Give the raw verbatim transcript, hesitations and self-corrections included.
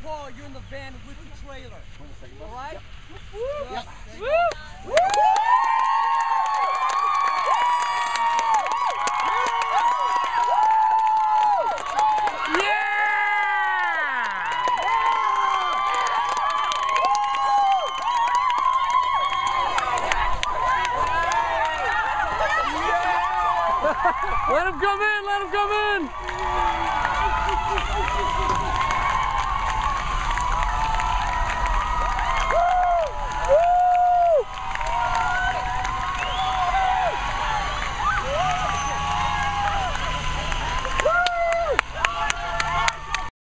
Paul, you're in the van with the trailer. All right? Woo! Yep. Woo! Woo! Let him come in, let him come in!